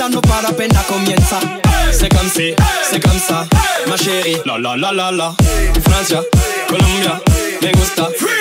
fiesta no para, apenas comienza. C'est comme ça, ma chérie. La la la la la. Francia, Colombia, me gusta.